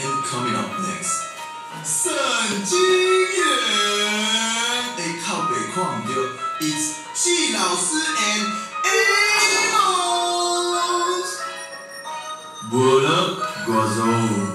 And coming up next， 神经元会靠北看唔到 ，It's 季老师 and Amos。What up, guys？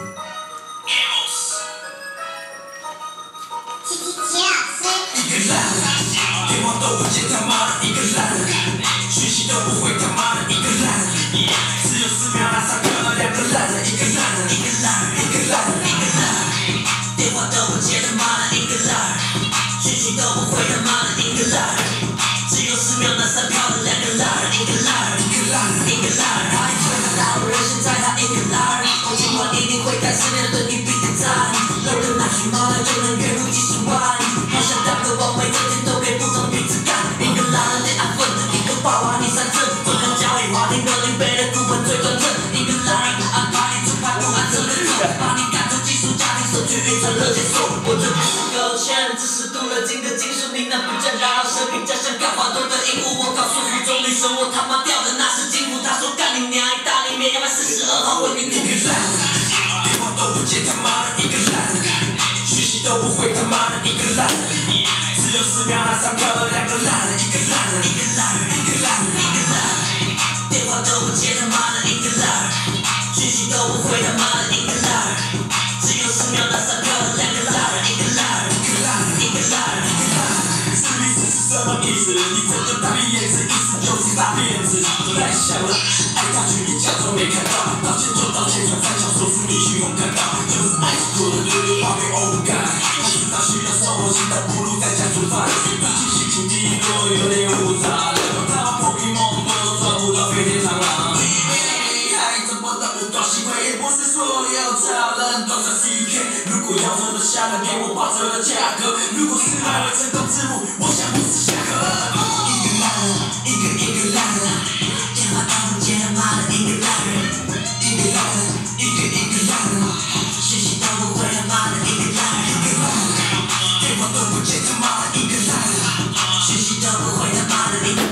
一个烂人，电话都不接他妈的一个烂人，讯息都不回他妈的一个烂人，只有4秒拉上课了2个烂人，一个烂人，一个烂人，一个烂人，一个烂人，电话都不接他妈的一个烂人，讯息都不回他妈的一个烂人，只有10秒拿上票的2个烂人，一个烂人，一个烂人，一个烂人，他一吹他打我人，现在他一个烂人，我今晚一定会开10年的对你比个赞，漏的那群妈的就能月入几十万。好想当个王位，整天都给不同女子干。一个男人的安分，一个霸王你三正，做个交易花庭格林杯的股本最端正。一个男人不安排你出牌，不按责任走，把你赶出技术家庭，手去运转热节奏。我这不是勾芡，只是镀了金的金属，你那不正大生平家乡干花多的鹦鹉。我告诉湖中女神，我他妈掉的那是金符。他说干你娘，意大利面242号为你订个烂人，电话都不接他妈的一个烂人，讯息都不回他妈的一个烂人。只有10秒拿上票的2个烂人，一个烂人，一个烂人，一个烂人，一个烂人，电话都不接他妈的一个烂人，讯息都不回他妈的一个烂人，只有10秒拿上票的2个烂人，一个烂人，一个烂人，一个烂人，一个烂人。是意思是什么意思？你这个大鼻眼子，意思就是大辫子。都太像了，爱大局你假装没看到，道歉就道歉，传3小说是你虚空看到，就是爱做的对话被欧不干。知道需要生活，知道不如在家煮饭。毕竟心情低落有点复杂，他把 Pokemon 都抓不到飞天螳螂。厉害，怎么都不懂行为，也不是所有超人都像 CK。如果要真的下人，给我8折的价格。如果失败了成功之路，我想不是下课。一个烂人，一个烂人，电话都不接他妈的一个烂人，一个烂人，一个烂人，讯息都不回他妈的一个烂人，一个烂人。电话都不接他妈的一个烂人，讯息都不回他妈的一个。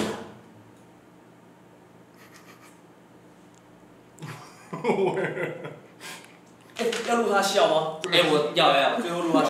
要录他笑吗？ 我要，最后录他。